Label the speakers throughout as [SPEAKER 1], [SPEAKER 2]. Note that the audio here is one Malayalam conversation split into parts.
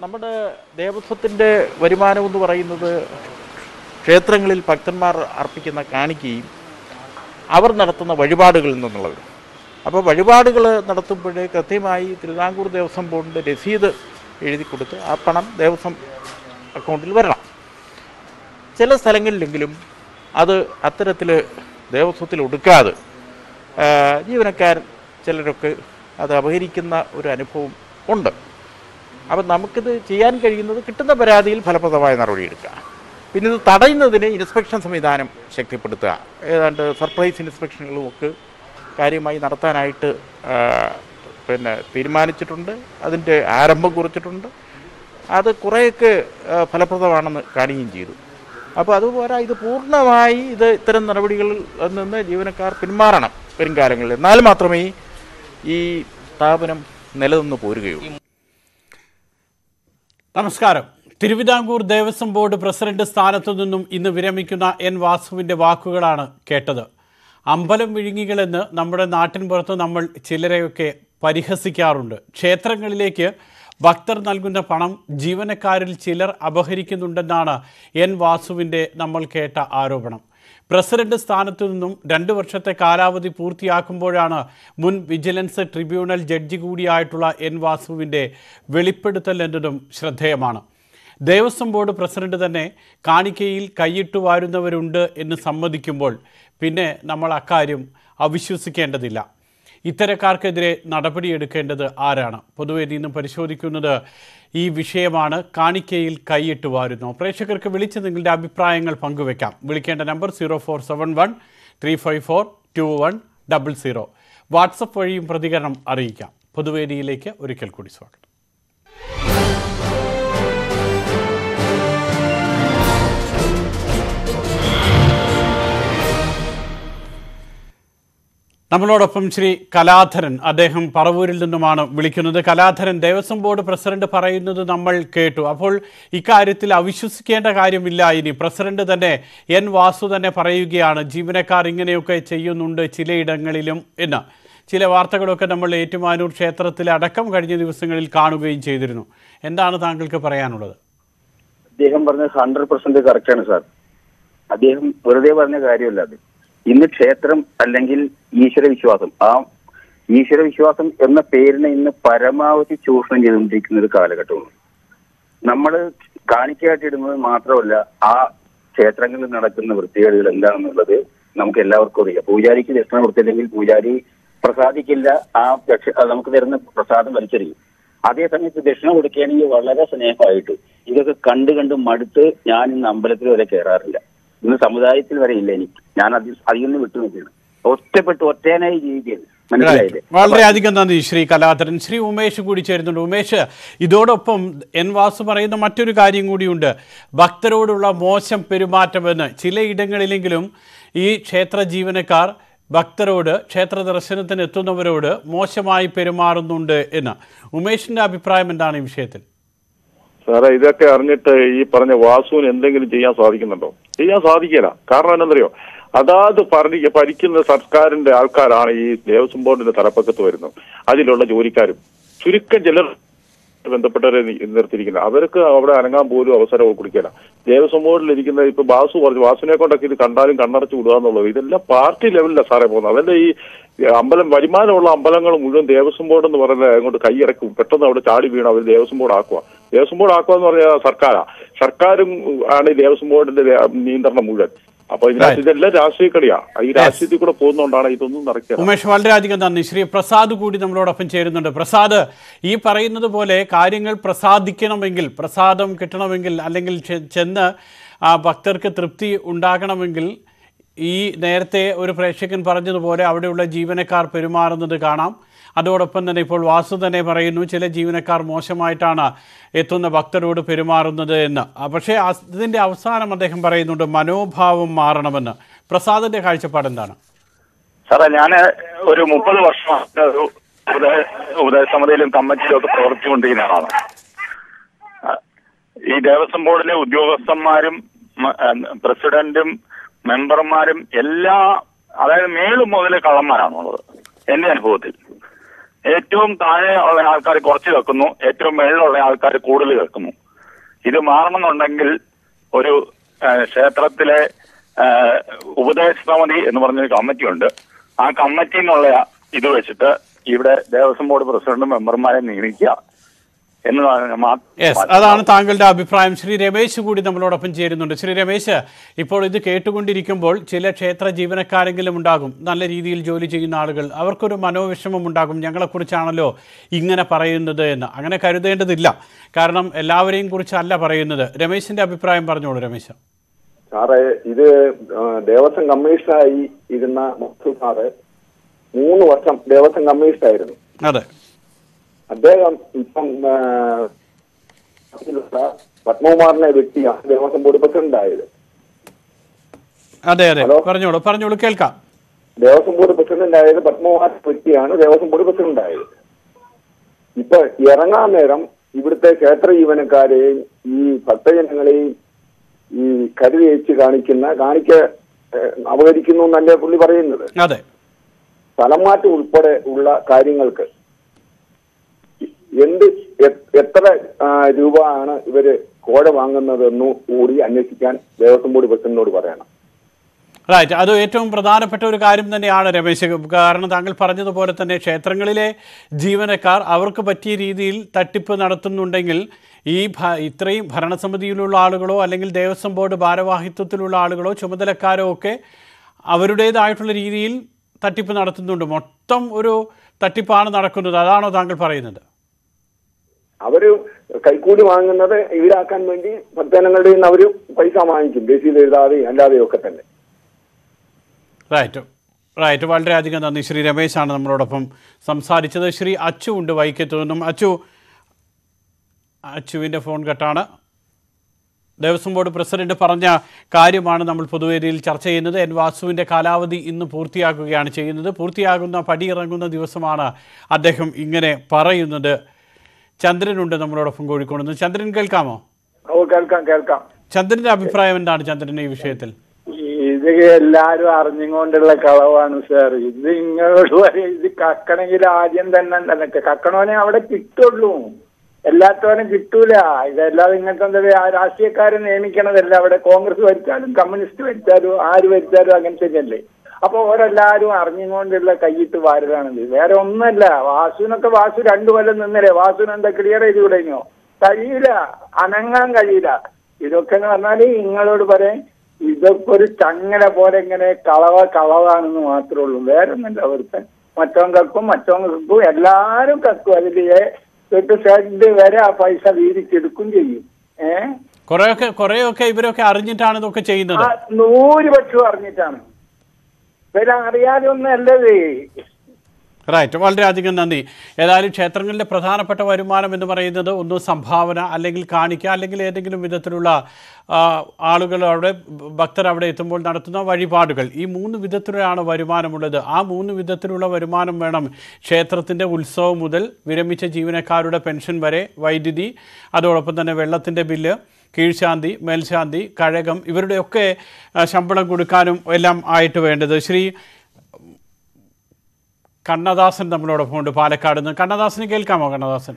[SPEAKER 1] നമ്മുടെ ദേവസ്വത്തിൻ്റെ വരുമാനം എന്ന് പറയുന്നത് ക്ഷേത്രങ്ങളിൽ ഭക്തന്മാർ അർപ്പിക്കുന്ന കാണിക്കയും അവർ നടത്തുന്ന വഴിപാടുകളിൽ നിന്നുള്ളത്. അപ്പോൾ വഴിപാടുകൾ നടത്തുമ്പോൾ കൃത്യമായി തിരുവിതാംകൂർ ദേവസ്വം ബോർഡിൻ്റെ രസീത് എഴുതി കൊടുത്ത് ആ പണം ദേവസ്വം അക്കൗണ്ടിൽ വരണം. ചില സ്ഥലങ്ങളിലെങ്കിലും അത് അത്തരത്തിൽ ദേവസ്വത്തിൽ ഒടുക്കാതെ ജീവനക്കാർ ചിലരൊക്കെ അത് അപഹരിക്കുന്ന ഒരു അനുഭവം ഉണ്ട്. അപ്പം നമുക്കിത് ചെയ്യാൻ കഴിയുന്നത് കിട്ടുന്ന പരാതിയിൽ ഫലപ്രദമായ നടപടിയെടുക്കുക. പിന്നെ ഇത് തടയുന്നതിന് ഇൻസ്പെക്ഷൻ സംവിധാനം ശക്തിപ്പെടുത്തുക. ഏതാണ്ട് സർപ്രൈസ് ഇൻസ്പെക്ഷനുകളും ഒക്കെ കാര്യമായി നടത്താനായിട്ട് തീരുമാനിച്ചിട്ടുണ്ട്. അതിൻ്റെ ആരംഭം കുറിച്ചിട്ടുണ്ട്. അത് കുറേയൊക്കെ ഫലപ്രദമാണെന്ന് കാണുകയും ചെയ്തു. അപ്പോൾ അതുപോലെ ഇത് പൂർണ്ണമായി ഇത്തരം നടപടികളിൽ നിന്ന് ജീവനക്കാർ പിന്മാറണം വരും കാലങ്ങളിൽ. എന്നാൽ മാത്രമേ ഈ സ്ഥാപനം നിലനിന്ന് പോരുകയുള്ളൂ.
[SPEAKER 2] നമസ്കാരം. തിരുവിതാംകൂർ ദേവസ്വം ബോർഡ് പ്രസിഡന്റ് സ്ഥാനത്തു നിന്നും ഇന്ന് വിരമിക്കുന്ന എൻ വാസുവിൻ്റെ വാക്കുകളാണ് കേട്ടത്. അമ്പലം വിഴുങ്ങികളെന്ന് നമ്മുടെ നാട്ടിൻ പുറത്ത് നമ്മൾ ചിലരെയൊക്കെ പരിഹസിക്കാറുണ്ട്. ക്ഷേത്രങ്ങളിലേക്ക് ഭക്തർ നൽകുന്ന പണം ജീവനക്കാരിൽ ചിലർ അപഹരിക്കുന്നുണ്ടെന്നാണ് എൻ വാസുവിൻ്റെ നമ്മൾ കേട്ട ആരോപണം. പ്രസിഡന്റ് സ്ഥാനത്തു നിന്നും 2 വർഷത്തെ കാലാവധി പൂർത്തിയാക്കുമ്പോഴാണ് മുൻ വിജിലൻസ് ട്രിബ്യൂണൽ ജഡ്ജി കൂടിയായിട്ടുള്ള എൻ വാസുവിൻ്റെ വെളിപ്പെടുത്തൽ എന്നതും ശ്രദ്ധേയമാണ്. ദേവസ്വം ബോർഡ് പ്രസിഡന്റ് തന്നെ കാണിക്കയിൽ കൈയിട്ടു വാരുന്നവരുണ്ട് എന്ന് സമ്മതിക്കുമ്പോൾ പിന്നെ നമ്മൾ അക്കാര്യം അവിശ്വസിക്കേണ്ടതില്ല. ഇത്തരക്കാർക്കെതിരെ നടപടിയെടുക്കേണ്ടത് ആരാണ്? പൊതുവേദി ഇന്ന് പരിശോധിക്കുന്നത് ഈ വിഷയമാണ്. കാണിക്കയിൽ കൈയിട്ട് വാരുന്നു. പ്രേക്ഷകർക്ക് വിളിച്ച് നിങ്ങളുടെ അഭിപ്രായങ്ങൾ പങ്കുവെക്കാം. വിളിക്കേണ്ട നമ്പർ 0471 354 2100. വാട്സപ്പ് വഴിയും പ്രതികരണം അറിയിക്കാം. പൊതുവേദിയിലേക്ക് ഒരിക്കൽ കൂടി സ്വാഗതം. നമ്മളോടൊപ്പം ശ്രീ കലാധരൻ, അദ്ദേഹം പറവൂരിൽ നിന്നുമാണ് വിളിക്കുന്നത്. കലാധരൻ, ദേവസ്വം ബോർഡ് പ്രസിഡന്റ് പറയുന്നത് നമ്മൾ കേട്ടു. അപ്പോൾ ഇക്കാര്യത്തിൽ അവിശ്വസിക്കേണ്ട കാര്യമില്ല. ഇനി പ്രസിഡന്റ് തന്നെ എൻ വാസു തന്നെ പറയുകയാണ് ജീവനക്കാർ ഇങ്ങനെയൊക്കെ ചെയ്യുന്നുണ്ട് ചിലയിടങ്ങളിലും എന്ന്. ചില വാർത്തകളൊക്കെ നമ്മൾ ഏറ്റുമാനൂർ ക്ഷേത്രത്തിലെ അടക്കം കഴിഞ്ഞ ദിവസങ്ങളിൽ കാണുകയും ചെയ്തിരുന്നു. എന്താണ് താങ്കൾക്ക് പറയാനുള്ളത്?
[SPEAKER 3] അദ്ദേഹം പറഞ്ഞത് 100% കറക്റ്റാണ് സാർ. അദ്ദേഹം വെറുതെ പറഞ്ഞ കാര്യമല്ല അത്. ഇന്ന് ക്ഷേത്രം അല്ലെങ്കിൽ ഈശ്വരവിശ്വാസം, ആ ഈശ്വരവിശ്വാസം എന്ന പേരിനെ ഇന്ന് പരമാവധി ചൂഷണം ചെയ്തുകൊണ്ടിരിക്കുന്ന ഒരു കാലഘട്ടമാണ്. നമ്മൾ കാണിക്കായിട്ട് ഇടുന്നത് മാത്രമല്ല, ആ ക്ഷേത്രങ്ങളിൽ നടക്കുന്ന വൃത്തികേടുകൾ എന്താണെന്നുള്ളത് നമുക്ക് എല്ലാവർക്കും അറിയാം. പൂജാരിക്ക് ദക്ഷിണ കൊടുത്തില്ലെങ്കിൽ പൂജാരി പ്രസാദിക്കില്ല, നമുക്ക് തരുന്ന പ്രസാദം വലിച്ചെറിയും. അതേസമയത്ത് ദക്ഷിണ കൊടുക്കുകയാണെങ്കിൽ വളരെ സ്നേഹമായിട്ട് ഇതൊക്കെ കണ്ട് മടുത്ത് ഞാൻ ഇന്ന് അമ്പലത്തിൽ വരെ കയറാറില്ല. ഇന്ന് സമുദായത്തിൽ വരെ ഇല്ല എനിക്ക്. ഞാൻ അതിൽ നിന്ന് വിട്ടു നോക്കിയാണ്. ഒറ്റയാനായി ജീവിക്കുകയാണ്. മനസ്സിലായില്ലേ?
[SPEAKER 2] വളരെയധികം നന്ദി ശ്രീ കലാധരൻ. ശ്രീ ഉമേഷ് കൂടി ചേരുന്നുണ്ട്. ഉമേഷ്, ഇതോടൊപ്പം എൻ വാസു പറയുന്ന മറ്റൊരു കാര്യം കൂടിയുണ്ട്. ഭക്തരോടുള്ള മോശം പെരുമാറ്റമെന്ന് ചിലയിടങ്ങളിലെങ്കിലും ഈ ക്ഷേത്ര ജീവനക്കാർ ഭക്തരോട്, ക്ഷേത്ര ദർശനത്തിന് എത്തുന്നവരോട് മോശമായി പെരുമാറുന്നുണ്ട് എന്ന്. ഉമേഷിന്റെ അഭിപ്രായം എന്താണ് ഈ വിഷയത്തിൽ?
[SPEAKER 4] സാറേ, ഇതൊക്കെ അറിഞ്ഞിട്ട് ഈ പറഞ്ഞ വാസുവിന് എന്തെങ്കിലും ചെയ്യാൻ സാധിക്കുന്നുണ്ടോ? ചെയ്യാൻ സാധിക്കില്ല. കാരണം എന്താണെന്നറിയോ? അതാത് ഭരിക്കുന്ന സർക്കാരിന്റെ ആൾക്കാരാണ് ഈ ദേവസ്വം ബോർഡിന്റെ തലപ്പക്കത്ത് വരുന്നത്. അതിലുള്ള ജോലിക്കാരും ചുരുക്കം ചിലർ ബന്ധപ്പെട്ടവരെ നിർത്തിയിരിക്കുന്നത്. അവർക്ക് അവിടെ അനങ്ങാൻ പോലും അവസരം കൊടുക്കില്ല. ദേവസ്വം ബോർഡിലിരിക്കുന്ന ഇപ്പൊ വാസു പറഞ്ഞു, വാസുവിനെ കൊണ്ടൊക്കെ ഇത് കണ്ടാലും കണ്ണടച്ച് വിടുക എന്നുള്ളത് ഇതെല്ലാം പാർട്ടി ലെവലിലാണ് സാറേ പോകുന്നത്. അതല്ല ഈ വരുമാനമുള്ള അമ്പലങ്ങൾ മുഴുവൻ ദേവസ്വം ബോർഡ് എന്ന് പറയുന്നത് അങ്ങോട്ട് കൈയിറക്കും. പെട്ടെന്ന് അവിടെ ചാടി വീണ് അവർ ദേവസ്വം ബോർഡ് ആക്കുക. ദേവസ്വം ബോർഡ് ആക്കുക എന്ന് പറഞ്ഞാൽ സർക്കാരും ആണ് ഈ ദേവസ്വം ബോർഡിന്റെ നിയന്ത്രണം മുഴുവൻ. അപ്പൊ ഇതെല്ലാം രാഷ്ട്രീയ കളിയാ. ഈ രാഷ്ട്രീയത്തിൽ കൂടെ പോകുന്നോണ്ടാണ് ഇതൊന്നും നടക്കുക.
[SPEAKER 2] ഉമേഷ്, വളരെയധികം നന്ദി. ശ്രീ പ്രസാദ് കൂടി നമ്മളോടൊപ്പം ചേരുന്നുണ്ട്. പ്രസാദ്, ഈ പറയുന്നത് പോലെ കാര്യങ്ങൾ പ്രസാദിക്കണമെങ്കിൽ, പ്രസാദം കിട്ടണമെങ്കിൽ, അല്ലെങ്കിൽ ചെന്ന് ഭക്തർക്ക് തൃപ്തി ഉണ്ടാകണമെങ്കിൽ ഈ നേരത്തെ ഒരു പ്രേക്ഷകൻ പറഞ്ഞതുപോലെ അവിടെയുള്ള ജീവനക്കാർ പെരുമാറുന്നത് കാണാം. അതോടൊപ്പം തന്നെ ഇപ്പോൾ വാസു തന്നെ പറയുന്നു ചില ജീവനക്കാർ മോശമായിട്ടാണ് എത്തുന്ന ഭക്തരോട് പെരുമാറുന്നത് എന്ന്. പക്ഷേ അതിൻ്റെ അവസാനം അദ്ദേഹം പറയുന്നുണ്ട് മനോഭാവം മാറണമെന്ന്. പ്രസാദിന്റെ കാഴ്ചപ്പാട് എന്താണ്?
[SPEAKER 3] സാറേ, ഞാൻ ഒരു 30 വർഷമായിട്ട് ഒരു ഉപദേശസമിതിയിലും കമ്മിറ്റിയിലും ഒക്കെ പ്രവർത്തിച്ചുകൊണ്ടിരിക്കുന്ന ആളാണ്. ഈ ദേവസ്വം ബോർഡിലെ ഉദ്യോഗസ്ഥന്മാരും പ്രസിഡന്റും മെമ്പർമാരും എല്ലാ, അതായത് മേലും മുതൽ കള്ളന്മാരാണുള്ളത് എൻ്റെ അനുഭവത്തിൽ.
[SPEAKER 4] ഏറ്റവും താഴെ ഉള്ള ആൾക്കാർ കുറച്ച് കേൾക്കുന്നു, ഏറ്റവും മേളിലുള്ള ആൾക്കാർ കൂടുതൽ കേൾക്കുന്നു. ഇത് മാറണമെന്നുണ്ടെങ്കിൽ ഒരു ക്ഷേത്രത്തിലെ ഉപദേശ സമിതി എന്ന് പറഞ്ഞൊരു കമ്മിറ്റിയുണ്ട്. ആ കമ്മിറ്റിയിൽ നിന്നുള്ള ഇത് വെച്ചിട്ട് ഇവിടെ ദേവസ്വം ബോർഡ് പ്രസിഡന്റും മെമ്പർമാരെ നിയമിക്കുക
[SPEAKER 2] അതാണ് താങ്കളുടെ അഭിപ്രായം. ശ്രീ രമേശ് കൂടി നമ്മളോടൊപ്പം ചേരുന്നുണ്ട്. ശ്രീ രമേശ്, ഇപ്പോൾ ഇത് കേട്ടുകൊണ്ടിരിക്കുമ്പോൾ ചില ക്ഷേത്ര ജീവനക്കാരെങ്കിലും ഉണ്ടാകും, നല്ല രീതിയിൽ ജോലി ചെയ്യുന്ന ആളുകൾ, അവർക്കൊരു മനോവിഷമം ഉണ്ടാകും, ഞങ്ങളെക്കുറിച്ചാണല്ലോ ഇങ്ങനെ പറയുന്നത് എന്ന്. അങ്ങനെ കരുതേണ്ടതില്ല, കാരണം എല്ലാവരെയും കുറിച്ചല്ല പറയുന്നത്. രമേശിന്റെ അഭിപ്രായം പറഞ്ഞോളൂ. രമേശ്
[SPEAKER 5] സാറേ, ഇത് ദേവസ്വം കമ്മീഷണറായി ഇരുന്ന മസൂദ് സാറ് 3 വർഷം ദേവസ്വം കമ്മീഷണറായിരുന്നു.
[SPEAKER 2] അതെ,
[SPEAKER 5] അദ്ദേഹം ഇപ്പം പത്മകുമാറിനെ വ്യക്തിയാണ് ദേവസ്വം ബോർഡ് പ്രസിഡന്റ് ആയത്.
[SPEAKER 2] അതെ അതെ, പറഞ്ഞോളൂ കേൾക്കാം.
[SPEAKER 5] ദേവസ്വം ബോർഡ് പ്രസിഡന്റ് ആയത് പത്മകുമാർ വ്യക്തിയാണ് ദേവസ്വം ബോർഡ് പ്രസിഡന്റ് ആയത്. ഇപ്പൊ ഇറങ്ങാൻ നേരം ഇവിടുത്തെ ക്ഷേത്ര ജീവനക്കാരെയും ഈ ഭക്തജനങ്ങളെയും ഈ കരുതി വെച്ച് കാണിക്ക അപകരിക്കുന്നു എന്നല്ലേ പുള്ളി പറയുന്നത്.
[SPEAKER 2] അതെ,
[SPEAKER 5] സ്ഥലം മാറ്റം ഉൾപ്പെടെ ഉള്ള കാര്യങ്ങൾക്ക് എത്ര രൂപ ആണ് ഇവര് കോഴ വാങ്ങുന്നതെന്നു കൂടി അന്വേഷിക്കാൻ ദേവസ്വം ബോർഡ് പ്രസിഡന്റിനോട് പറയണം.
[SPEAKER 2] റൈറ്റ്, അത് ഏറ്റവും പ്രധാനപ്പെട്ട ഒരു കാര്യം തന്നെയാണ് രമേശ്. കാരണം താങ്കൾ പറഞ്ഞതുപോലെ തന്നെ ക്ഷേത്രങ്ങളിലെ ജീവനക്കാർ അവർക്ക് പറ്റിയ രീതിയിൽ തട്ടിപ്പ് നടത്തുന്നുണ്ടെങ്കിൽ ഇത്രയും ഭരണസമിതിയിലുള്ള ആളുകളോ അല്ലെങ്കിൽ ദേവസ്വം ബോർഡ് ഭാരവാഹിത്വത്തിലുള്ള ആളുകളോ ചുമതലക്കാരോ ഒക്കെ അവരുടേതായിട്ടുള്ള രീതിയിൽ തട്ടിപ്പ് നടത്തുന്നുണ്ട്. മൊത്തം ഒരു തട്ടിപ്പാണ് നടക്കുന്നത്. അതാണോ താങ്കൾ പറയുന്നത്?
[SPEAKER 5] അവര് കൈക്കൂലി വാങ്ങുന്നത് ഈടാക്കാൻ വേണ്ടി ഭക്തജനങ്ങളുടെ നിന്ന് അവര് പൈസ വാങ്ങിക്കും, രസീത് എഴുതാതെയും അല്ലാതെയും ഒക്കെ തന്നെ.
[SPEAKER 2] റൈറ്റ്, വളരെയധികം നന്ദി. ശ്രീ രമേശാണ് നമ്മളോടൊപ്പം സംസാരിച്ചത്. ശ്രീ അച്ചു ഉണ്ട് വൈക്കത്തു നിന്നും. അച്ചുവിൻ്റെ ഫോൺ കട്ടാണ്. ദേവസ്വം ബോർഡ് പ്രസിഡന്റ് പറഞ്ഞ കാര്യമാണ് നമ്മൾ പൊതുവേദിയിൽ ചർച്ച ചെയ്യുന്നത്. എൻ വാസുവിൻ്റെ കാലാവധി ഇന്ന് പൂർത്തിയാക്കുകയാണ് ചെയ്യുന്നത്. പൂർത്തിയാകുന്ന പടിയിറങ്ങുന്ന ദിവസമാണ് അദ്ദേഹം ഇങ്ങനെ പറയുന്നത്. ചന്ദ്രനുണ്ട് നമ്മളോടൊപ്പം കോഴിക്കോട് നിന്ന്. ചന്ദ്രൻ കേൾക്കാമോ?
[SPEAKER 6] കേൾക്കാം.
[SPEAKER 2] ചന്ദ്രന്റെ അഭിപ്രായം എന്താണ് ചന്ദ്രന് ഈ വിഷയത്തിൽ?
[SPEAKER 6] ഇത് എല്ലാരും അറിഞ്ഞുകൊണ്ടുള്ള കളവാണ് സാർ. ഇത് ഇങ്ങോട്ട് ഇത് കക്കണമെങ്കിൽ ആദ്യം തന്നെ കക്കണോനെ അവിടെ കിട്ടുള്ളൂ, എല്ലാത്തോനും കിട്ടൂല. ഇതല്ലാതെ ഇങ്ങനത്തെ എന്താ രാഷ്ട്രീയക്കാരെ നിയമിക്കണതല്ല. അവിടെ കോൺഗ്രസ് ഭരിച്ചാലും കമ്മ്യൂണിസ്റ്റ് ഭരിച്ചാലും ആര് ഭരിച്ചാലും അങ്ങനെ തന്നെയല്ലേ. അപ്പൊ ഓരെല്ലാരും അറിഞ്ഞുകൊണ്ടുള്ള കൈയിട്ട് വാരലാണിത്, വേറെ ഒന്നല്ല. വാസുവിനൊക്കെ വാസു 2 കൊല്ലം നിന്നല്ലേ, വാസുവിന് എന്താ ക്ലിയർ ചെയ്ത് തുടങ്ങിയോ? കഴിയില്ല, അനങ്ങാൻ കഴിയില്ല. ഇതൊക്കെ എന്ന് പറഞ്ഞാല് നിങ്ങളോട് പറയാൻ ഇതൊക്കെ ഒരു ചങ്ങല പോലെ ഇങ്ങനെ കളവാണെന്ന് മാത്രമേ ഉള്ളൂ, വേറെ ഒന്നല്ല. അവർക്ക് മറ്റവൻ കക്കും എല്ലാരും കക്കും. അതില് ഷെഡ് വരെ ആ പൈസ വീതിച്ചെടുക്കും ചെയ്യും.
[SPEAKER 2] കുറെയൊക്കെ ഇവരൊക്കെ അറിഞ്ഞിട്ടാണ് ഇതൊക്കെ ചെയ്യുന്നത്.
[SPEAKER 6] 100% അറിഞ്ഞിട്ടാണ്. ഇവരെ അറിയാതെ ഒന്നും അല്ലത്.
[SPEAKER 2] റൈറ്റ്, വളരെയധികം നന്ദി. ഏതായാലും ക്ഷേത്രങ്ങളിലെ പ്രധാനപ്പെട്ട വരുമാനം എന്ന് പറയുന്നത് ഒന്ന് സംഭാവന, അല്ലെങ്കിൽ കാണിക്ക, അല്ലെങ്കിൽ ഏതെങ്കിലും വിധത്തിലുള്ള ആളുകൾ അവിടെ ഭക്തർ അവിടെ എത്തുമ്പോൾ നടത്തുന്ന വഴിപാടുകൾ, ഈ 3 വിധത്തിലാണ് വരുമാനമുള്ളത്. ആ 3 വിധത്തിലുള്ള വരുമാനം വേണം ക്ഷേത്രത്തിൻ്റെ ഉത്സവം മുതൽ വിരമിച്ച ജീവനക്കാരുടെ പെൻഷൻ വരെ, വൈദ്യുതി, അതോടൊപ്പം തന്നെ വെള്ളത്തിൻ്റെ ബില്ല്, കീഴ്ശാന്തി, മേൽശാന്തി, കഴകം, ഇവരുടെയൊക്കെ ശമ്പളം കൊടുക്കാനും എല്ലാം ആയിട്ട് വേണ്ടത്. ശ്രീ കണ്ണദാസൻ നമ്മളോടൊപ്പം ഉണ്ട് പാലക്കാട് നിന്ന്. കണ്ണദാസന് കേൾക്കാമോ? Kannadasan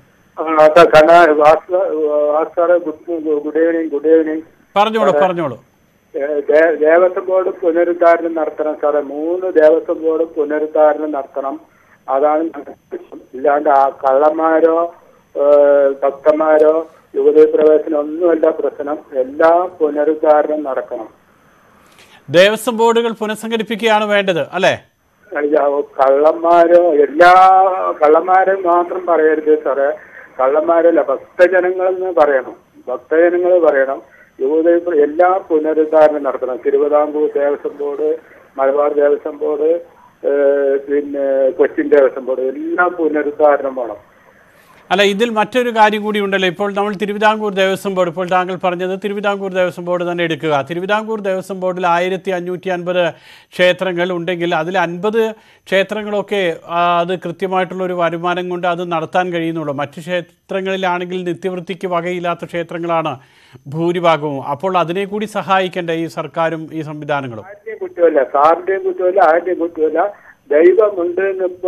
[SPEAKER 6] good evening.
[SPEAKER 2] പറഞ്ഞോളൂ.
[SPEAKER 6] ദേവസ്വം ബോർഡ് പുനരുദ്ധാരണം നടത്തണം സാറേ. 3 ദേവസ്വം ബോർഡ് പുനരുദ്ധാരണം നടത്തണം. അതാണ് ഇല്ലാണ്ട് ആ കള്ളന്മാരോ ഭക്തന്മാരോ യുവതീ പ്രവേശനം ഒന്നുമല്ല പ്രശ്നം. എല്ലാം പുനരുദ്ധാരണം നടക്കണം.
[SPEAKER 2] ദേവസ്വം ബോർഡുകൾ പുനഃസംഘടിപ്പിക്കുകയാണ് വേണ്ടത് അല്ലേ?
[SPEAKER 6] കള്ളന്മാരെ മാത്രം പറയരുത് സാറേ. കള്ളന്മാരല്ല, ഭക്തജനങ്ങളെന്ന് പറയണം. ഭക്തജനങ്ങൾ പറയണം. എല്ലാം പുനരുദ്ധാരണം നടത്തണം. തിരുവിതാംകൂർ ദേവസ്വം ബോർഡ്, മലബാർ ദേവസ്വം ബോർഡ്, പിന്നെ കൊച്ചിൻ ദേവസ്വം ബോർഡ് എല്ലാം പുനരുദ്ധാരണം വേണം.
[SPEAKER 2] അല്ല, ഇതിൽ മറ്റൊരു കാര്യം കൂടി ഉണ്ടല്ലോ. ഇപ്പോൾ നമ്മൾ തിരുവിതാംകൂർ ദേവസ്വം ബോർഡ്, ഇപ്പോൾ താങ്കൾ പറഞ്ഞത് തിരുവിതാംകൂർ ദേവസ്വം ബോർഡ് തന്നെ എടുക്കുക. തിരുവിതാംകൂർ ദേവസ്വം ബോർഡിൽ 1550 ക്ഷേത്രങ്ങൾ ഉണ്ടെങ്കിൽ അതിൽ 50 ക്ഷേത്രങ്ങളൊക്കെ അത് കൃത്യമായിട്ടുള്ളൊരു വരുമാനം കൊണ്ട് അത് നടത്താൻ കഴിയുന്നുള്ളൂ. മറ്റ് ക്ഷേത്രങ്ങളിലാണെങ്കിൽ നിത്യവൃത്തിക്ക് വകയില്ലാത്ത ക്ഷേത്രങ്ങളാണ് ഭൂരിഭാഗവും. അപ്പോൾ അതിനെ കൂടി സഹായിക്കേണ്ട ഈ സർക്കാരും ഈ സംവിധാനങ്ങളും.
[SPEAKER 6] ആരുടെയും കുറ്റമല്ല, സാറിന്റെയും കുറ്റമല്ല, ആരുടെയും കുറ്റമല്ല. ദൈവമുണ്ട് എന്നിപ്പോ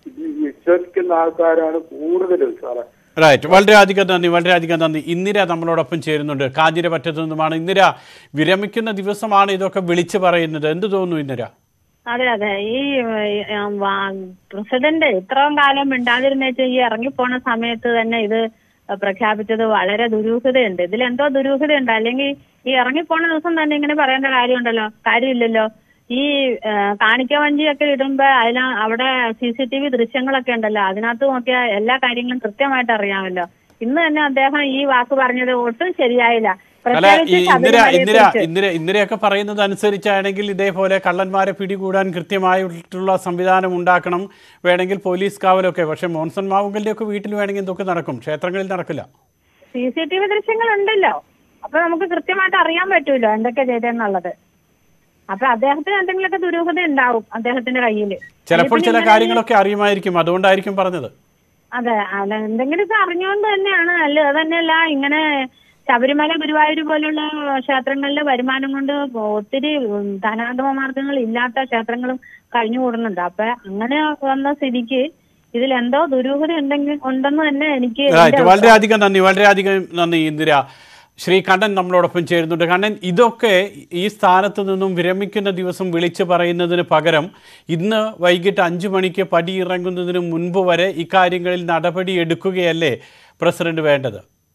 [SPEAKER 5] വിശ്വസിക്കുന്ന ആൾക്കാരാണ് കൂടുതലും സാറേ.
[SPEAKER 2] റൈറ്റ്, വളരെയധികം നന്ദി. ഇന്ദിര നമ്മളോടൊപ്പം ചേരുന്നുണ്ട്, കാഞ്ഞിരപറ്റത്തു നിന്നുമാണ്. ഇന്ദിര, വിരമിക്കുന്ന ദിവസമാണ് ഇതൊക്കെ വിളിച്ചു പറയുന്നത്, എന്ത് തോന്നുന്നു ഇന്ദിര?
[SPEAKER 7] അതെ, ഈ പ്രസിഡന്റ് ഇത്രയും കാലം മിണ്ടാതിരുന്നേച്ച് ഈ ഇറങ്ങിപ്പോണ സമയത്ത് തന്നെ ഇത് പ്രഖ്യാപിച്ചത് വളരെ ദുരൂഹതയുണ്ട്. ഇതിലെന്തോ ദുരൂഹതയുണ്ട്. അല്ലെങ്കിൽ ഈ ഇറങ്ങിപ്പോണ ദിവസം തന്നെ ഇങ്ങനെ പറയേണ്ട കാര്യമില്ലല്ലോ. ഈ കാണിക്ക വഞ്ചിയൊക്കെ ഇടുമ്പോ അവിടെ CCTV ദൃശ്യങ്ങളൊക്കെ ഉണ്ടല്ലോ, അതിനകത്ത് നോക്കിയാൽ എല്ലാ കാര്യങ്ങളും കൃത്യമായിട്ട് അറിയാമല്ലോ. ഇന്ന് തന്നെ അദ്ദേഹം ഈ വാക്ക് പറഞ്ഞത് ഒട്ടും ശരിയായില്ല.
[SPEAKER 2] ഇന്ദിരയൊക്കെ പറയുന്നത് അനുസരിച്ചാണെങ്കിൽ ഇതേപോലെ കള്ളന്മാരെ പിടികൂടാൻ കൃത്യമായിട്ടുള്ള സംവിധാനം ഉണ്ടാക്കണം, വേണമെങ്കിൽ പോലീസ് കാവലൊക്കെ. പക്ഷെ മോൻസൺ മാവുങ്കലിന്റെ ഒക്കെ വീട്ടിൽ വേണമെങ്കിൽ ഇതൊക്കെ നടക്കും, ക്ഷേത്രങ്ങളിൽ നടക്കില്ല.
[SPEAKER 7] CCTV ദൃശ്യങ്ങൾ ഉണ്ടല്ലോ, അപ്പൊ നമുക്ക് കൃത്യമായിട്ട് അറിയാൻ പറ്റൂല്ലോ എന്തൊക്കെ ചെയ്തെന്നുള്ളത്. അപ്പൊ അദ്ദേഹത്തിന് എന്തെങ്കിലുമൊക്കെ ദുരൂഹത ഉണ്ടാവും അദ്ദേഹത്തിന്റെ കയ്യില്.
[SPEAKER 2] ചിലപ്പോൾ ചില കാര്യങ്ങളൊക്കെ അറിയുമായിരിക്കും, അതുകൊണ്ടായിരിക്കും പറഞ്ഞത്.
[SPEAKER 7] അതെ, എന്തെങ്കിലുമൊക്കെ അറിഞ്ഞുകൊണ്ട് തന്നെയാണ്. അത് തന്നെയല്ല, ഇങ്ങനെ ശബരിമല, ഗുരുവായൂർ പോലുള്ള ക്ഷേത്രങ്ങളിലെ വരുമാനം കൊണ്ട് ഒത്തിരി ധനാഗമ മാർഗങ്ങൾ ഇല്ലാത്ത ക്ഷേത്രങ്ങളും കഴിഞ്ഞുകൂടുന്നുണ്ട്. അപ്പൊ അങ്ങനെ വന്ന സ്ഥിതിക്ക് ഇതിലെന്തോ ദുരൂഹത ഉണ്ടെന്ന് തന്നെ എനിക്ക്.
[SPEAKER 2] വളരെയധികം നന്ദി ഇന്ദിര. ശ്രീ കണ്ണൻ നമ്മളോടൊപ്പം ചേരുന്നുണ്ട്. കണ്ണൻ, ഇതൊക്കെ ഈ സ്ഥാനത്ത് നിന്നും വിരമിക്കുന്ന ദിവസം വിളിച്ചു പറയുന്നതിന് പകരം ഇന്ന് വൈകിട്ട് 5 മണിക്ക് പടിയിറങ്ങുന്നതിന് മുൻപ് വരെ ഇക്കാര്യങ്ങളിൽ നടപടി എടുക്കുകയല്ലേ പ്രസിഡന്റ് വേണ്ടത്?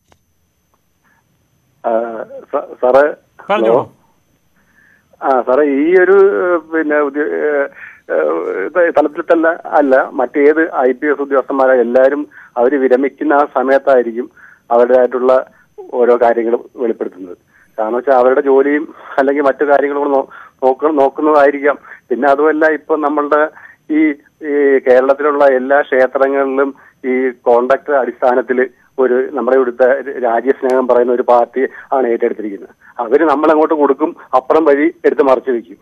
[SPEAKER 5] സാറേ
[SPEAKER 2] പറഞ്ഞോളൂ.
[SPEAKER 5] സാറേ, ഈ ഒരു തലത്തിൽ തന്നെ അല്ല, മറ്റേത് IPS ഉദ്യോഗസ്ഥന്മാരെ എല്ലാവരും അവർ വിരമിക്കുന്ന ആ സമയത്തായിരിക്കും അവരുടേതായിട്ടുള്ള ഓരോ കാര്യങ്ങളും വെളിപ്പെടുത്തുന്നത്. കാരണം വെച്ചാൽ അവരുടെ ജോലിയും അല്ലെങ്കിൽ മറ്റു കാര്യങ്ങളും നോക്കുന്നതായിരിക്കാം. പിന്നെ അതുമല്ല, ഇപ്പൊ നമ്മളുടെ ഈ കേരളത്തിലുള്ള എല്ലാ ക്ഷേത്രങ്ങളിലും ഈ കോൺട്രാക്ട് അടിസ്ഥാനത്തിൽ നമ്മുടെ ഇവിടുത്തെ രാജ്യസ്നേഹം പറയുന്ന ഒരു പാർട്ടി ആണ് ഏറ്റെടുത്തിരിക്കുന്നത്. അവര് നമ്മളങ്ങോട്ട് കൊടുക്കും, അപ്പുറം വഴി എടുത്ത് മറച്ചു വെക്കും.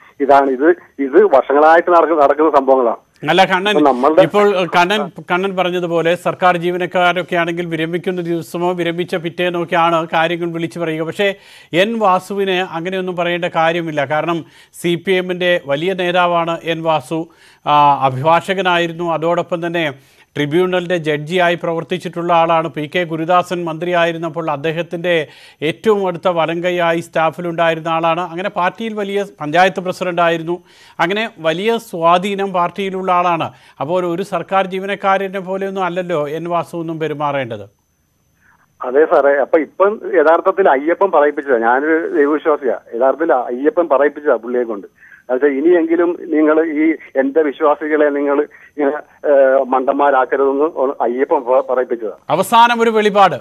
[SPEAKER 5] ഇത് വർഷങ്ങളായിട്ട് നടക്കുന്ന സംഭവങ്ങളാണ്.
[SPEAKER 2] അല്ല കണ്ണൻ, ഇപ്പോൾ കണ്ണൻ പറഞ്ഞതുപോലെ സർക്കാർ ജീവനക്കാരൊക്കെ ആണെങ്കിൽ വിരമിക്കുന്ന ദിവസമോ വിരമിച്ച പിറ്റേന്നൊക്കെയാണ് കാര്യങ്ങൾ വിളിച്ചു പറയുക. പക്ഷേ വാസുവിന് അങ്ങനെയൊന്നും പറയേണ്ട കാര്യമില്ല. കാരണം CPMന്റെ വലിയ നേതാവാണ് വാസു, അഭിഭാഷകനായിരുന്നു, അതോടൊപ്പം തന്നെ ട്രിബ്യൂണലിൻ്റെ ജഡ്ജിയായി പ്രവർത്തിച്ചിട്ടുള്ള ആളാണ്. PK ഗുരുദാസൻ മന്ത്രിയായിരുന്നപ്പോൾ അദ്ദേഹത്തിൻ്റെ ഏറ്റവും അടുത്ത വലങ്കൈയായി സ്റ്റാഫിലുണ്ടായിരുന്ന ആളാണ്. അങ്ങനെ പാർട്ടിയിൽ വലിയ പഞ്ചായത്ത് പ്രസിഡൻ്റായിരുന്നു. അങ്ങനെ വലിയ സ്വാധീനം പാർട്ടിയിലുള്ള ആളാണ്. അപ്പോൾ ഒരു സർക്കാർ ജീവനക്കാരനെ പോലെയൊന്നും അല്ലല്ലോ വാസു ഒന്നും പെരുമാറേണ്ടത്.
[SPEAKER 5] അതെ സാറേ, ഇപ്പം യഥാർത്ഥത്തിൽ അയ്യപ്പൻ പറയിപ്പിച്ചതാ. ഞാനൊരു ദൈവവിശ്വാസിയാണ്. യഥാർത്ഥത്തിൽ അയ്യപ്പൻ പറയിപ്പിച്ചതാ പുള്ളിയെ കൊണ്ട്. എന്നുവെച്ചാൽ ഇനിയെങ്കിലും നിങ്ങൾ എന്റെ വിശ്വാസികളെ നിങ്ങൾ ഇങ്ങനെ മണ്ടന്മാരാക്കരുതെന്ന് അയ്യപ്പൻ പറയിപ്പിച്ചതാ.
[SPEAKER 2] അവസാനം ഒരു വെളിപാട്.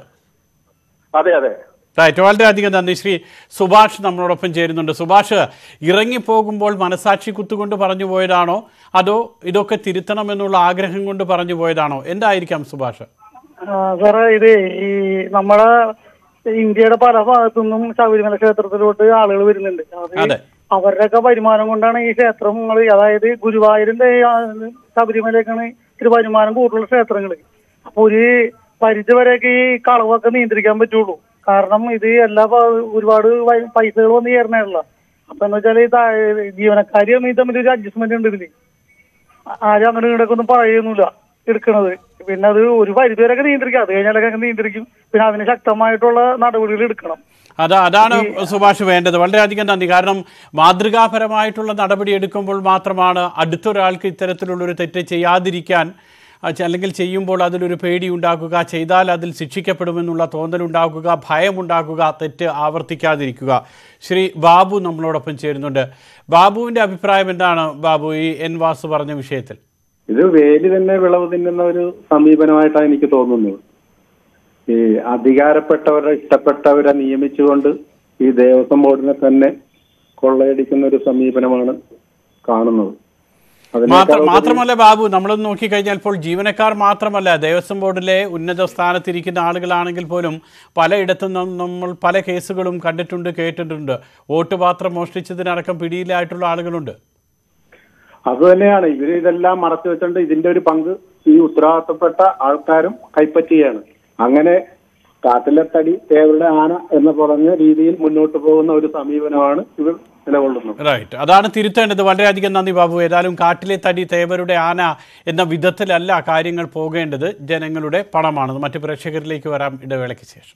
[SPEAKER 5] അതെ.
[SPEAKER 2] റൈറ്റ്, വളരെയധികം നന്ദി. ശ്രീ സുഭാഷ് നമ്മളോടൊപ്പം ചേരുന്നുണ്ട്. സുഭാഷ്, ഇറങ്ങിപ്പോകുമ്പോൾ മനസാക്ഷി കുത്തുകൊണ്ട് പറഞ്ഞു പോയതാണോ അതോ ഇതൊക്കെ തിരുത്തണമെന്നുള്ള ആഗ്രഹം കൊണ്ട് പറഞ്ഞു പോയതാണോ? എന്തായിരിക്കാം സുഭാഷ്?
[SPEAKER 8] സാറേ, ഇത് ഈ നമ്മുടെ ഇന്ത്യയുടെ പല ഭാഗത്തുനിന്നും ശബരിമല ക്ഷേത്രത്തിലോട്ട് ആളുകൾ വരുന്നുണ്ട്. അവരുടെയൊക്കെ വരുമാനം കൊണ്ടാണ് ഈ ക്ഷേത്രങ്ങൾ, അതായത് ഗുരുവായൂരിന്റെ ശബരിമലയൊക്കെയാണ് ഇത്തിരി വരുമാനം കൂടുതലുള്ള ക്ഷേത്രങ്ങൾ. അപ്പൊ ഒരു പരിധി വരെയൊക്കെ ഈ കളവൊക്കെ നിയന്ത്രിക്കാൻ പറ്റുള്ളൂ. കാരണം ഇത് ഒരുപാട് പൈസകൾ വന്ന് ചേർന്നതല്ല. അപ്പൊ എന്ന് വെച്ചാൽ ജീവനക്കാരും ഈ തമ്മിൽ ഒരു അഡ്ജസ്റ്റ്മെന്റ് ഉണ്ട് ഇതില്. ആരും അങ്ങനെ ഇവിടെയൊക്കെ ഒന്നും പറയുന്നില്ല എടുക്കണത്. പിന്നെ അത് ഒരു പരിധി വരെയൊക്കെ നിയന്ത്രിക്കാം, അത് കഴിഞ്ഞാലൊക്കെ നിയന്ത്രിക്കും. പിന്നെ അതിന് ശക്തമായിട്ടുള്ള നടപടികൾ എടുക്കണം.
[SPEAKER 2] അതാണ് സുഭാഷ് വേണ്ടത്. വളരെയധികം നന്ദി. കാരണം മാതൃകാപരമായിട്ടുള്ള നടപടി എടുക്കുമ്പോൾ മാത്രമാണ് അടുത്തൊരാൾക്ക് ഇത്തരത്തിലുള്ളൊരു തെറ്റ് ചെയ്യാതിരിക്കാൻ, അല്ലെങ്കിൽ ചെയ്യുമ്പോൾ അതിലൊരു പേടി ഉണ്ടാക്കുക, ചെയ്താൽ അതിൽ ശിക്ഷിക്കപ്പെടുമെന്നുള്ള തോന്നലുണ്ടാക്കുക, ഭയമുണ്ടാക്കുക, തെറ്റ് ആവർത്തിക്കാതിരിക്കുക. ശ്രീ ബാബു നമ്മളോടൊപ്പം ചേരുന്നുണ്ട്. ബാബുവിൻ്റെ അഭിപ്രായം എന്താണ് ബാബു ഈ വാസു പറഞ്ഞ വിഷയത്തിൽ?
[SPEAKER 9] ഇത് വേലി തന്നെ വിളവ് തിന്നുന്ന ഒരു സമീപനമായിട്ടാണ് എനിക്ക് തോന്നുന്നത്. ഈ അധികാരപ്പെട്ടവരെ ഇഷ്ടപ്പെട്ടവരെ നിയമിച്ചുകൊണ്ട് ഈ ദേവസ്വം ബോർഡിനെ തന്നെ കൊള്ളയടിക്കുന്ന ഒരു സമീപനമാണ് കാണുന്നത്.
[SPEAKER 2] മാത്രമല്ല ബാബു, നമ്മളൊന്ന് നോക്കിക്കഴിഞ്ഞാൽ ഇപ്പോൾ ജീവനക്കാർ മാത്രമല്ല, ദേവസ്വം ബോർഡിലെ ഉന്നത സ്ഥാനത്തിരിക്കുന്ന ആളുകളാണെങ്കിൽ പോലും പലയിടത്തും നമ്മൾ പല കേസുകളും കണ്ടിട്ടുണ്ട്, കേട്ടിട്ടുണ്ട്. വോട്ട് പാത്രം മോഷ്ടിച്ചതിനടക്കം പിടിയിലായിട്ടുള്ള ആളുകളുണ്ട്.
[SPEAKER 9] അതുതന്നെയാണ് ഇതെല്ലാം മറച്ചു വെച്ചുകൊണ്ട് ഇതിന്റെ ഒരു പങ്ക് ഈ ഉത്തരവാദിത്തപ്പെട്ട ആൾക്കാരും കൈപ്പറ്റുകയാണ്. അങ്ങനെ കാട്ടിലെ തടി തേവരുടെ ആന എന്ന് പറഞ്ഞ രീതിയിൽ മുന്നോട്ട് പോകുന്ന ഒരു സമീപനമാണ് ഇവർ നിലകൊള്ളുന്നത്.
[SPEAKER 2] റൈറ്റ്, അതാണ് തിരുത്തേണ്ടത്. വളരെയധികം നന്ദി ബാബു. ഏതായാലും കാട്ടിലെ തടി തേവരുടെ ആന എന്ന വിധത്തിലല്ല കാര്യങ്ങൾ പോകേണ്ടത്. ജനങ്ങളുടെ പണമാണത്. മറ്റു പ്രേക്ഷകരിലേക്ക് വരാം ഇടവേളയ്ക്ക് ശേഷം.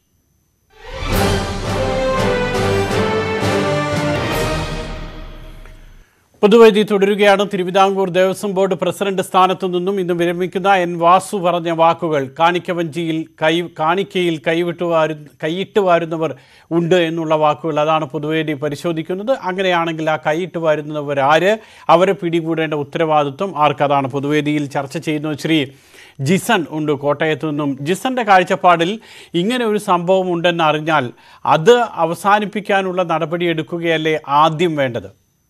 [SPEAKER 2] പൊതുവേദി തുടരുകയാണ്. തിരുവിതാംകൂർ ദേവസ്വം ബോർഡ് പ്രസിഡന്റ് സ്ഥാനത്തു നിന്നും ഇന്ന് വിരമിക്കുന്ന എൻ വാസു പറഞ്ഞ വാക്കുകൾ കാണിക്കവഞ്ചിയിൽ കാണിക്കയിൽ കൈയിട്ട് വാരുന്നവർ ഉണ്ട് എന്നുള്ള വാക്കുകൾ, അതാണ് പൊതുവേദി പരിശോധിക്കുന്നത്. അങ്ങനെയാണെങ്കിൽ ആ കൈയിട്ട് വാരുന്നവർ ആര്, അവരെ പിടികൂടേണ്ട ഉത്തരവാദിത്വം ആർക്കതാണ് പൊതുവേദിയിൽ ചർച്ച ചെയ്യുന്നത്. ശ്രീ ജിസൺ ഉണ്ട് കോട്ടയത്തു നിന്നും. ജിസന്റെ കാഴ്ചപ്പാടിൽ ഇങ്ങനെ ഒരു സംഭവം ഉണ്ടെന്ന് അറിഞ്ഞാൽ അത് അവസാനിപ്പിക്കാനുള്ള നടപടി എടുക്കുകയല്ലേ ആദ്യം വേണ്ടത്?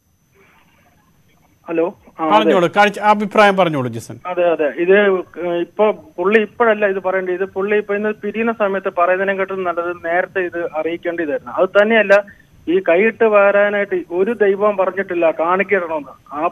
[SPEAKER 10] ഹലോ,
[SPEAKER 2] പറഞ്ഞോളൂ, അഭിപ്രായം പറഞ്ഞോളൂ ജിസൺ.
[SPEAKER 10] അതെ, ഇത് ഇപ്പൊ പുള്ളി ഇപ്പോഴല്ല ഇത് പറയേണ്ടത്. ഇത് പുള്ളി ഇപ്പൊ ഇന്ന് പിരിയുന്ന സമയത്ത് പറയുന്നതിനെക്കാട്ടും നല്ലത് നേരത്തെ ഇത് അറിയിക്കേണ്ടതായിരുന്നു. അത് തന്നെയല്ല, ഈ കൈയിട്ട് വരാനായിട്ട് ഒരു ദൈവം പറഞ്ഞിട്ടില്ല കാണിക്കിടണമെന്ന്. ആ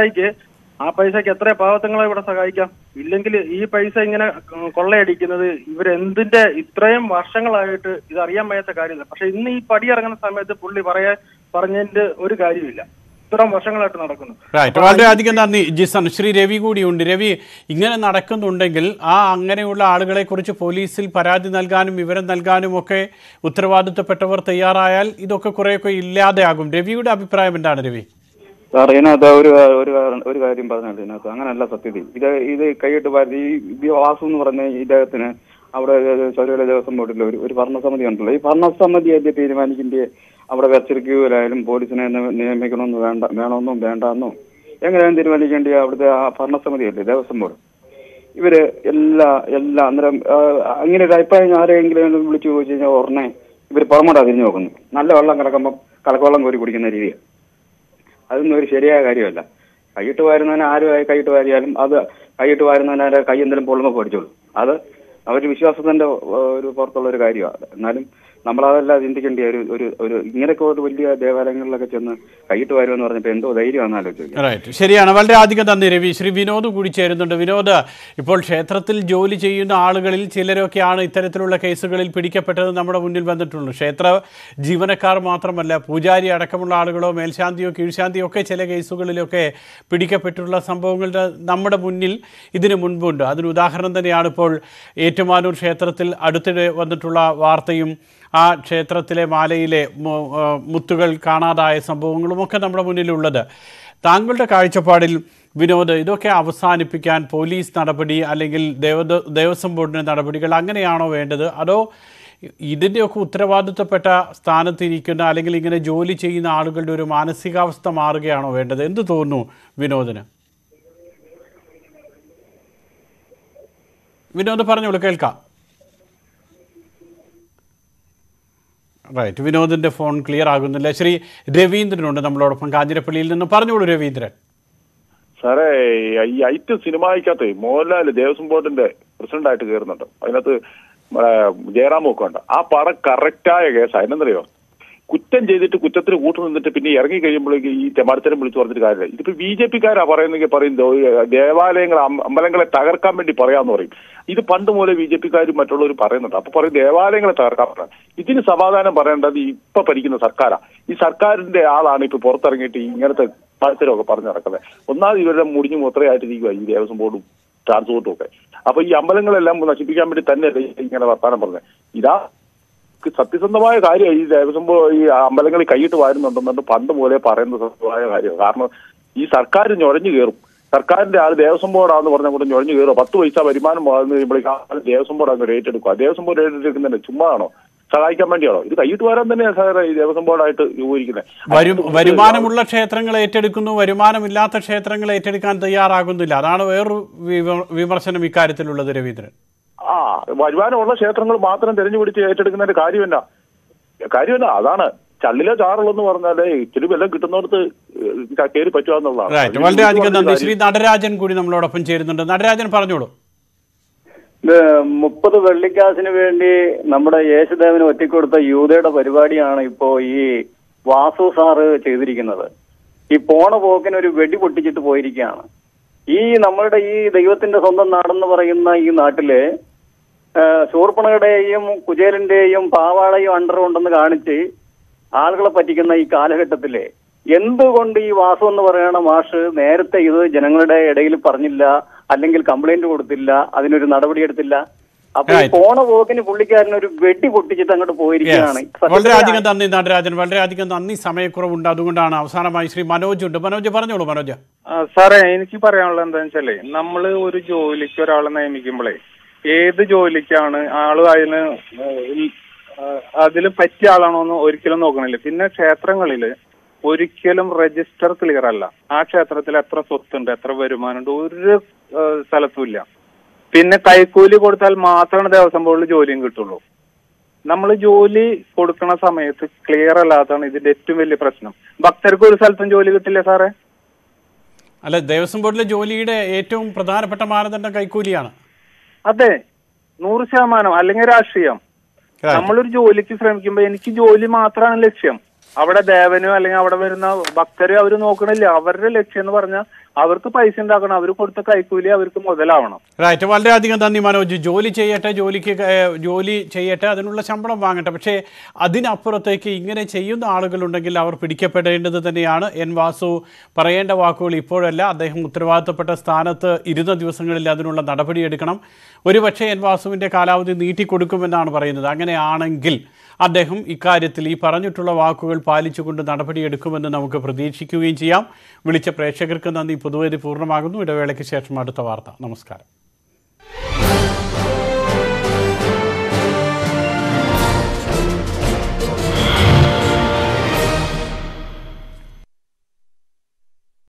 [SPEAKER 10] പൈസക്ക് എത്ര പാവത്തങ്ങളെ ഇവിടെ സഹായിക്കാം. ഇല്ലെങ്കിൽ ഈ പൈസ ഇങ്ങനെ കൊള്ളയടിക്കുന്നത് ഇവരെന്തിന്റെ ഇത്രയും വർഷങ്ങളായിട്ട് ഇത് അറിയാൻ വയ്യാത്ത കാര്യമില്ല. പക്ഷെ ഇന്ന് ഈ പടി ഇറങ്ങുന്ന സമയത്ത് പുള്ളി പറഞ്ഞതിന്റെ ഒരു കാര്യമില്ല. ഇത്രയും വർഷങ്ങളായിട്ട് നടക്കുന്നു.
[SPEAKER 2] വളരെയധികം നന്ദി ജിസൺ. ശ്രീ രവി കൂടിയുണ്ട്. രവി, ഇങ്ങനെ നടക്കുന്നുണ്ടെങ്കിൽ അങ്ങനെയുള്ള ആളുകളെ കുറിച്ച് പോലീസിൽ പരാതി നൽകാനും വിവരം നൽകാനും ഒക്കെ ഉത്തരവാദിത്തപ്പെട്ടവർ തയ്യാറായാൽ ഇതൊക്കെ കുറെയൊക്കെ ഇല്ലാതെയാകും. രവിയുടെ അഭിപ്രായം എന്താണ് രവി?
[SPEAKER 11] സാർ, ഇതിനകത്ത് ഒരു കാര്യം പറഞ്ഞിട്ടുണ്ട്. ഇതിനകത്ത് അങ്ങനെയല്ല സത്യത്തിൽ. ഇത് കൈയിട്ട് ഈ വാസു എന്ന് പറഞ്ഞ ഇദ്ദേഹത്തിന് അവിടെ ശബരിമല ദേവസ്വം ബോർഡിൽ ഒരു ഭരണസമിതി ഉണ്ടല്ലോ. ഈ ഭരണസമിതി അത് തീരുമാനിക്കേണ്ട അവിടെ വെച്ചിരിക്കുകയായാലും പോലീസിനെ നിയമിക്കണമെന്ന് വേണമെന്നും വേണ്ടെന്നും എങ്ങനെയാണ് തീരുമാനിക്കേണ്ടി അവിടുത്തെ ആ ഭരണസമിതിയല്ലേ ദേവസ്വം ബോർഡ്. ഇവര് എല്ലാ അന്നേരം അങ്ങനെ ഒരു അഭിപ്രായം ആരെങ്കിലും വിളിച്ചു ചോദിച്ചു കഴിഞ്ഞാൽ ഉടനെ ഇവർ പുറമോട്ടാ തിരിഞ്ഞു നോക്കുന്നു. നല്ല വെള്ളം കിടക്കുമ്പോൾ കലക്കവെള്ളം കോരി കുടിക്കുന്ന രീതിയാണ്. അതൊന്നും ഒരു ശരിയായ കാര്യമല്ല. കൈയിട്ട് വാരുന്നതിന് ആരുമായി കൈയിട്ട് വാരിയാലും അത് കൈയിട്ട് വാരുന്നതിന് കൈ എന്തെങ്കിലും പൊള്ളുമ്പോൾ പഠിച്ചോളൂ. അത് അവരുടെ വിശ്വാസത്തിന്റെ ഒരു പുറത്തുള്ള ഒരു കാര്യമാണ്. എന്നാലും നമ്മളതെല്ലാം ചിന്തിക്കേണ്ട ഒരു ഇങ്ങനെയൊക്കെ ഒരു വലിയ ദേവാലയങ്ങളിലൊക്കെ ചെന്ന് കൈയിട്ട് വരുമെന്ന് പറഞ്ഞപ്പോൾ എന്തോ ധൈര്യമാണെന്ന് ആലോചിച്ചു.
[SPEAKER 2] റൈറ്റ്, ശരിയാണ്. വളരെ അധികം നന്ദി രവി. ശ്രീ വിനോദ് കൂടി ചേരുന്നുണ്ട്. വിനോദ്, ഇപ്പോൾ ക്ഷേത്രത്തിൽ ജോലി ചെയ്യുന്ന ആളുകളിൽ ചിലരൊക്കെയാണ് ഇത്തരത്തിലുള്ള കേസുകളിൽ പിടിക്കപ്പെട്ടത് നമ്മുടെ മുന്നിൽ വന്നിട്ടുള്ളത്. ക്ഷേത്ര ജീവനക്കാർ മാത്രമല്ല, പൂജാരി അടക്കമുള്ള ആളുകളോ മേൽശാന്തിയോ കീഴ്ശാന്തിയോ ഒക്കെ ചില കേസുകളിലൊക്കെ പിടിക്കപ്പെട്ടിട്ടുള്ള സംഭവങ്ങൾ നമ്മുടെ മുന്നിൽ ഇതിനു മുൻപുണ്ട്. അതിന് ഉദാഹരണം തന്നെയാണ് ഇപ്പോൾ ഏറ്റുമാനൂർ ക്ഷേത്രത്തിൽ അടുത്തിടെ വന്നിട്ടുള്ള വാർത്തയും ആ ക്ഷേത്രത്തിലെ മാലയിലെ മുത്തുകൾ കാണാതായ സംഭവങ്ങളുമൊക്കെ നമ്മുടെ മുന്നിലുള്ളത്. താങ്കളുടെ കാഴ്ചപ്പാടിൽ വിനോദ്, ഇതൊക്കെ അവസാനിപ്പിക്കാൻ പോലീസ് നടപടി അല്ലെങ്കിൽ ദേവസ്വം ബോർഡിൻ്റെ നടപടികൾ അങ്ങനെയാണോ വേണ്ടത്? അതോ ഇതിൻ്റെയൊക്കെ ഉത്തരവാദിത്തപ്പെട്ട സ്ഥാനത്തിരിക്കുന്ന അല്ലെങ്കിൽ ഇങ്ങനെ ജോലി ചെയ്യുന്ന ആളുകളുടെ ഒരു മാനസികാവസ്ഥ മാറുകയാണോ വേണ്ടത്? എന്ത് തോന്നുന്നു വിനോദിന്? വിനോദ് പറഞ്ഞോളൂ, കേൾക്കാം. റൈറ്റ്, വിനോദിൻ്റെ ഫോൺ ക്ലിയർ ആകുന്നില്ല. ശ്രീ രവീന്ദ്രനുണ്ട് നമ്മളോടൊപ്പം കാഞ്ഞിരപ്പള്ളിയിൽ നിന്ന്. പറഞ്ഞോളൂ രവീന്ദ്രൻ.
[SPEAKER 4] സാറേ, ഈ ഐറ്റം സിനിമയ്ക്കകത്ത് മോഹൻലാൽ ദേവസ്വം ബോർഡിന്റെ പ്രസിഡന്റായിട്ട് കയറുന്നുണ്ട്. അതിനകത്ത് ജയറാമൊക്കെ ഉണ്ട്. ആ പടം കറക്റ്റായ കേസാണ്. എന്നറിയോ, കുറ്റം ചെയ്തിട്ട് കുറ്റത്തിന് കൂട്ടു നിന്നിട്ട് പിന്നെ ഇറങ്ങി കഴിയുമ്പോഴേക്ക് ഈ തെമാടിത്തരം വിളിച്ചു പറഞ്ഞിട്ട് കാര്യമില്ല. ഇതിപ്പോ BJP പറയുന്നെങ്കിൽ പറയുന്നത് ദേവാലയങ്ങൾ അമ്പലങ്ങളെ തകർക്കാൻ വേണ്ടി പറയാന്ന് പറയും. ഇത് പണ്ട് മുതലേ BJP മറ്റുള്ളവർ പറയുന്നുണ്ട്. അപ്പൊ പറയും ദേവാലയങ്ങളെ തകർക്കാൻ പറയാം. ഇതിന് സമാധാനം പറയേണ്ടത് ഇപ്പൊ ഭരിക്കുന്ന സർക്കാരാ. ഈ സർക്കാരിന്റെ ആളാണ് ഇപ്പൊ പുറത്തിറങ്ങിയിട്ട് ഇങ്ങനത്തെ താല്പര്യമൊക്കെ പറഞ്ഞു നടക്കുന്നത്. ഒന്നാമത് ഇവരുടെ മുടിഞ്ഞു മുത്രയായിട്ടിരിക്കുക ഈ ദേവസ്വം ബോർഡും ട്രാൻസ്പോർട്ടും ഒക്കെ. അപ്പൊ ഈ അമ്പലങ്ങളെല്ലാം നശിപ്പിക്കാൻ വേണ്ടി തന്നെ ഇങ്ങനെ വർത്താനം പറഞ്ഞത്. ഇതാ സത്യസന്ധമായ കാര്യമാണ്. ഈ ദേവസ്വം ഈ അമ്പലങ്ങളിൽ കൈയിട്ട് വാരുന്നുണ്ടെന്നുണ്ട് പണ്ട് പോലെ പറയുന്ന സത്യമായ കാര്യമാണ്. കാരണം ഈ സർക്കാർ ഞൊഴഞ്ഞു കയറും. സർക്കാരിന്റെ ആൾ ദേവസ്വം ബോർഡാന്ന് പറഞ്ഞ കൂടെ ഞൊഴഞ്ഞു കയറും. 10 പൈസ വരുമാനം കഴിയുമ്പോഴേക്കും ദേവസ്വം ബോർഡ് അങ്ങ് ഏറ്റെടുക്കുക. ദേവസ്വം ബോർഡ് ഏറ്റെടുക്കുന്നതന്നെ ചുമ്മാണോ? സഹായിക്കാൻ വേണ്ടിയാണോ? ഇത് കൈയിട്ട് വരാൻ തന്നെയാണ് സാറേ ഈ ദേവസ്വം ബോർഡായിട്ട് രൂപീകരിക്കുന്നത്.
[SPEAKER 2] വരുമാനമുള്ള ക്ഷേത്രങ്ങൾ ഏറ്റെടുക്കുന്നു, വരുമാനമില്ലാത്ത ക്ഷേത്രങ്ങൾ ഏറ്റെടുക്കാൻ തയ്യാറാകുന്നില്ല. അതാണ് വേറൊരു വിമർശനം ഇക്കാര്യത്തിലുള്ളത് രവീന്ദ്രൻ.
[SPEAKER 4] വരുമാനമുള്ള ക്ഷേത്രങ്ങൾ മാത്രം തിരഞ്ഞുപിടിച്ച് ഏറ്റെടുക്കുന്നതിന്റെ കാര്യമല്ല. അതാണ് ചള്ളിലെ ചാറുള്ളെന്ന് പറഞ്ഞാലേ ഇത്തിരി വെല്ലം കിട്ടുന്നിടത്ത് കയറി പറ്റുകയെന്നുള്ളതാണ്.
[SPEAKER 2] വളരെയധികം നന്ദി. ശ്രീ നടരാജൻ കൂടി നമ്മളോടൊപ്പം ചേരുന്നുണ്ട്. നടരാജൻ പറഞ്ഞോളൂ.
[SPEAKER 12] ഇത് 30 വെള്ളിക്കാശിന് വേണ്ടി നമ്മുടെ യേശുദേവന് ഒറ്റിക്കൊടുത്ത യൂതയുടെ പരിപാടിയാണ് ഇപ്പോ ഈ വാസു സാറ് ചെയ്തിരിക്കുന്നത്. ഈ പോണ പോക്കിന് ഒരു വെടി പൊട്ടിച്ചിട്ട് പോയിരിക്കുകയാണ്. ഈ നമ്മളുടെ ഈ ദൈവത്തിന്റെ സ്വന്തം നാടെന്ന് പറയുന്ന ഈ നാട്ടില് ശൂർപ്പണയുടെയും കുചേലിന്റെയും പാവാളയും അണ്ടറുണ്ടെന്ന് കാണിച്ച് ആളുകളെ പറ്റിക്കുന്ന ഈ കാലഘട്ടത്തില് എന്തുകൊണ്ട് ഈ വാസു എന്ന് പറയുന്ന മാഷ് നേരത്തെ ഇത് ജനങ്ങളുടെ ഇടയിൽ പറഞ്ഞില്ല, അല്ലെങ്കിൽ കംപ്ലൈന്റ് കൊടുത്തില്ല, അതിനൊരു നടപടിയെടുത്തില്ല? അപ്പൊ ഈ പോണ പോക്കിന് പുള്ളിക്കാരൻ ഒരു വെട്ടി പൊട്ടിച്ചിട്ട് അങ്ങോട്ട് പോയിരിക്കുകയാണ്.
[SPEAKER 2] വളരെയധികം നന്ദി നടരാജൻ, വളരെയധികം നന്ദി. സമയക്കുറവുണ്ട്, അതുകൊണ്ടാണ്. അവസാനമായി ശ്രീ മനോജ് ഉണ്ട്. മനോജ് പറഞ്ഞോളൂ. മനോജ്.
[SPEAKER 13] സാറേ, എനിക്ക് പറയാനുള്ളത് എന്താ വെച്ചാലേ, നമ്മള് ഒരു ജോലിക്ക് ഒരാളെ നിയമിക്കുമ്പോഴേ ഏത് ജോലിക്കാണ് ആള് അതിൽ പറ്റിയ ആളാണോ എന്ന് ഒരിക്കലും നോക്കണില്ല. പിന്നെ ക്ഷേത്രങ്ങളില് ഒരിക്കലും രജിസ്റ്റർ ക്ലിയർ അല്ല. ആ ക്ഷേത്രത്തിൽ എത്ര സ്വത്തുണ്ട്, എത്ര വരുമാനമുണ്ട്, ഒരു സ്ഥലത്തുമില്ല. പിന്നെ കൈക്കൂലി കൊടുത്താൽ മാത്രമാണ് ദേവസ്വം ബോർഡിൽ ജോലിയും കിട്ടുള്ളൂ. നമ്മൾ ജോലി കൊടുക്കുന്ന സമയത്ത് ക്ലിയർ അല്ലാത്തതാണ് ഇതിന്റെ ഏറ്റവും വലിയ പ്രശ്നം. ഭക്തർക്ക് ഒരു സ്ഥലത്തും ജോലി കിട്ടില്ല സാറേ.
[SPEAKER 2] അല്ല, ദേവസ്വം ബോർഡിലെ ജോലിയുടെ ഏറ്റവും പ്രധാനപ്പെട്ട മാനദണ്ഡം കൈക്കൂലിയാണ്.
[SPEAKER 13] അതെ, 100%. അല്ലെങ്കിൽ രാഷ്ട്രീയം. നമ്മളൊരു ജോലിക്ക് ശ്രമിക്കുമ്പോൾ എനിക്ക് ജോലി മാത്രമാണ് ലക്ഷ്യം. അവിടെ ദേവനോ അല്ലെങ്കിൽ അവിടെ വരുന്ന ഭക്തരോ അവർ നോക്കണില്ല. അവരുടെ ലക്ഷ്യം എന്ന് പറഞ്ഞാൽ അവർക്ക് പൈസ ഉണ്ടാക്കണം, അവർ കൊടുത്ത കൈക്കൂലി അവർക്ക് മുതലാവണം.
[SPEAKER 2] റൈറ്റ്, വളരെയധികം നന്ദി മനോജ്. ജോലി ചെയ്യട്ടെ, അതിനുള്ള ശമ്പളം വാങ്ങട്ടെ. പക്ഷേ അതിനപ്പുറത്തേക്ക് ഇങ്ങനെ ചെയ്യുന്ന ആളുകളുണ്ടെങ്കിൽ അവർ പിടിക്കപ്പെടേണ്ടത് തന്നെയാണ്. എൻ വാസു പറയേണ്ട വാക്കുകൾ ഇപ്പോഴല്ല. അദ്ദേഹം ഉത്തരവാദിത്തപ്പെട്ട സ്ഥാനത്ത് ഇരുന്ന ദിവസങ്ങളിൽ അതിനുള്ള നടപടിയെടുക്കണം. ഒരുപക്ഷെ എൻ വാസുവിൻ്റെ കാലാവധി നീട്ടിക്കൊടുക്കുമെന്നാണ് പറയുന്നത്. അങ്ങനെയാണെങ്കിൽ അദ്ദേഹം ഇക്കാര്യത്തിൽ ഈ പറഞ്ഞിട്ടുള്ള വാക്കുകൾ പാലിച്ചുകൊണ്ട് നടപടിയെടുക്കുമെന്ന് നമുക്ക് പ്രതീക്ഷിക്കുകയും ചെയ്യാം. വിളിച്ച പ്രേക്ഷകർക്ക് നന്ദി. പൊതുവേദി പൂർണ്ണമാകുന്നു. ഇടവേളയ്ക്ക് ശേഷം അടുത്ത വാർത്ത. നമസ്കാരം.